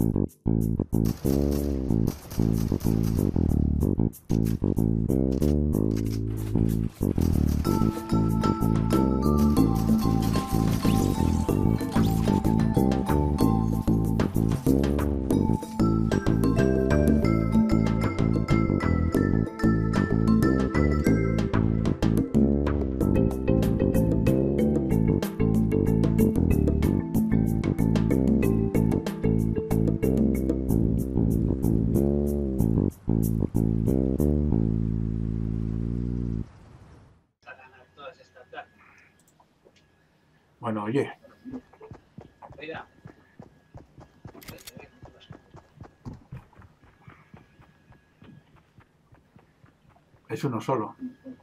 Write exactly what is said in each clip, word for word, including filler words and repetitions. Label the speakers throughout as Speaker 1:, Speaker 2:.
Speaker 1: Bueno, oye.
Speaker 2: Mira.
Speaker 1: Es uno solo.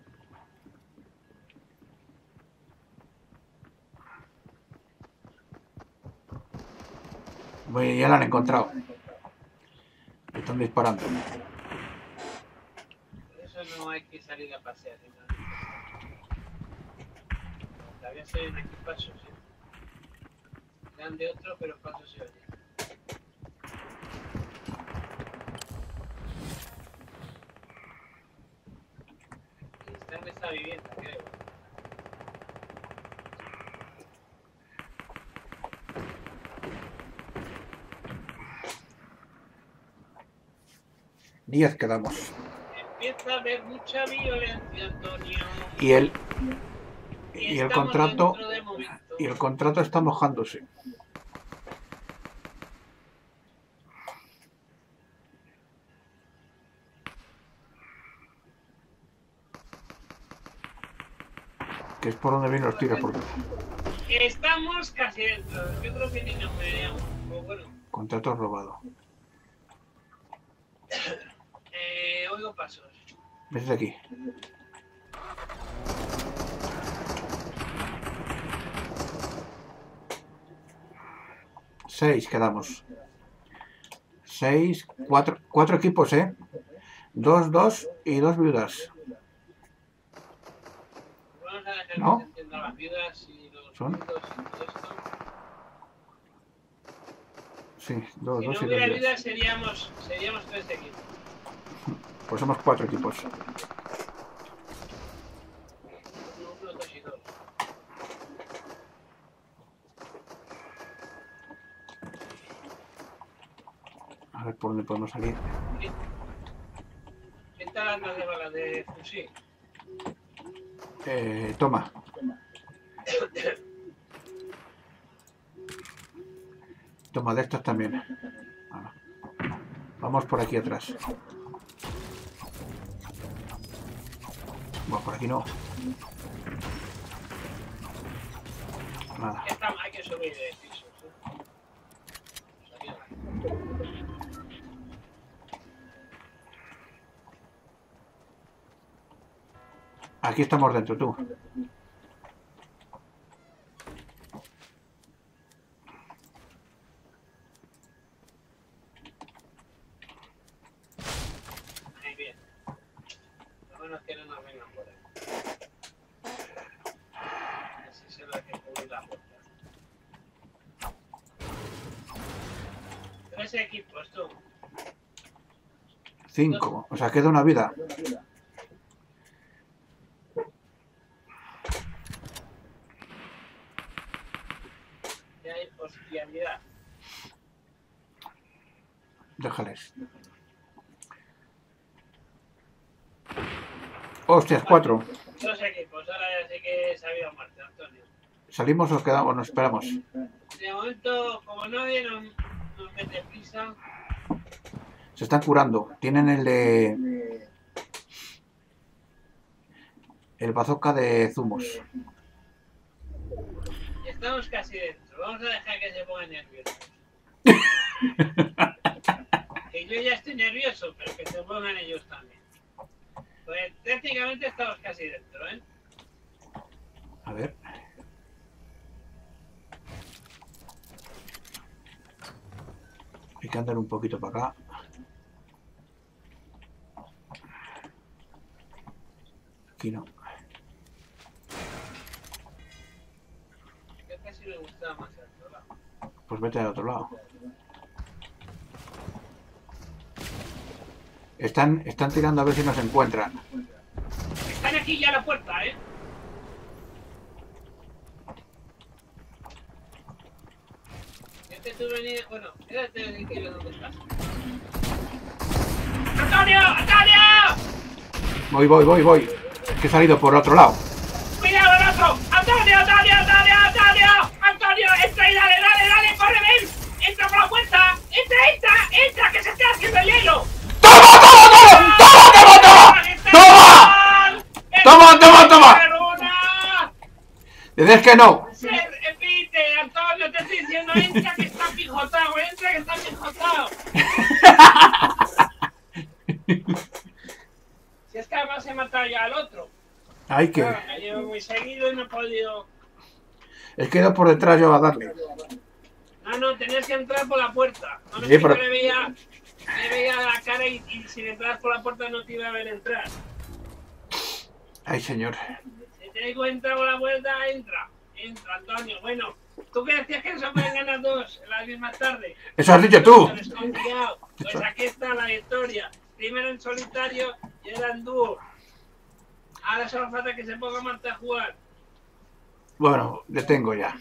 Speaker 1: Bueno, ya lo han encontrado. Están disparando.
Speaker 2: Por eso no hay que salir a pasear. ¿No? Todavía se ven aquí pasos, ¿eh? Dan de otro, pero pasos se oyen. Y está en esta vivienda, creo.
Speaker 1: Diez quedamos.
Speaker 2: Empieza a haber mucha violencia, Antonio.
Speaker 1: Y el
Speaker 2: y,
Speaker 1: y el contrato
Speaker 2: de
Speaker 1: y el contrato está mojándose. Que es por donde vienen los tiros. Porque...
Speaker 2: Estamos casi dentro. Yo creo que ni nos veríamos. Pues bueno.
Speaker 1: Contrato robado.
Speaker 2: Eh, oigo pasos.
Speaker 1: Desde aquí. Seis quedamos. Seis, cuatro, cuatro equipos, ¿eh? Dos, dos y dos viudas.
Speaker 2: Vamos a dejar
Speaker 1: ¿No?
Speaker 2: que se entiendan las viudas y los
Speaker 1: ¿Son?
Speaker 2: viudos y todo esto.
Speaker 1: Sí, dos,
Speaker 2: si
Speaker 1: dos
Speaker 2: no
Speaker 1: y
Speaker 2: hubiera
Speaker 1: dos
Speaker 2: viudas seríamos, seríamos tres equipos.
Speaker 1: Pues somos cuatro equipos.
Speaker 2: Uno, dos y dos.
Speaker 1: A ver por dónde podemos salir.
Speaker 2: ¿Qué tal andas de balas de fusil?
Speaker 1: Eh, toma. Toma, de estos también. Bueno, vamos por aquí atrás. Bueno, por aquí no. Nada.
Speaker 2: Está, hay que subir de pisos. ¿eh?
Speaker 1: Aquí estamos dentro, tú.
Speaker 2: Muy bien. Lo bueno es que no nos vengan por ahí. Así se lo hay que cubrir la puerta. Tres equipos, tú.
Speaker 1: Cinco. O sea, queda una vida.
Speaker 2: Ya hay hostialidad.
Speaker 1: Déjales. Hostias, cuatro.
Speaker 2: Dos equipos, ahora ya sé que se había muerto, Antonio.
Speaker 1: ¿Salimos o quedamos? Nos esperamos.
Speaker 2: De momento, como nadie nos, nos mete prisa.
Speaker 1: Se están curando. Tienen el de... El bazooka de zumos.
Speaker 2: Estamos casi dentro. Vamos a dejar que se pongan nerviosos. Que yo ya estoy nervioso, pero que se pongan ellos también. Pues técnicamente estamos casi dentro, ¿eh?
Speaker 1: A ver. Hay que andar un poquito para acá. Aquí no.
Speaker 2: Yo casi me gustaba más el otro lado.
Speaker 1: Pues vete al otro lado. Están, están tirando a ver si nos encuentran.
Speaker 2: Están aquí ya a la puerta, ¿eh? Este tú venís... Bueno, espérate que veo dónde estás. ¡Antonio! ¡Antonio!
Speaker 1: Voy, voy, voy, voy. Es que he salido por otro lado.
Speaker 2: ¡Cuidado el otro! ¡Antonio, Antonio, Antonio, Antonio! ¡Antonio, entra y dale, dale, dale! ¡Corre, ven! ¡Entra por la puerta! ¡Entra, entra! ¡Entra, que se está haciendo el hielo!
Speaker 1: ¡Toma, toma, toma! ¡Toma, toma, toma! ¡Toma! ¡Toma, toma, toma! Dices que no.
Speaker 2: Se repite, Antonio, te estoy diciendo, entra que está pijotado, entra que está pijotado. Si es que además he matado ya al otro.
Speaker 1: Ay, que...
Speaker 2: Claro, me llevo muy seguido y no he podido...
Speaker 1: Es que he ido por detrás yo a darle.
Speaker 2: No, no, tenías que entrar por la puerta. No me
Speaker 1: Sí, pero...
Speaker 2: le veía, le veía la cara y, y si entras por la puerta no te iba a ver entrar.
Speaker 1: Ay, señor.
Speaker 2: Si te digo entra por la puerta, entra. Entra, Antonio. Bueno, tú que decías que no se pueden ganar dos en las mismas tardes.
Speaker 1: Eso has dicho tú.
Speaker 2: Pues aquí está la victoria. Primero en solitario y ahora en dúo. Ahora solo falta que se ponga Marta a jugar.
Speaker 1: Bueno, le tengo ya.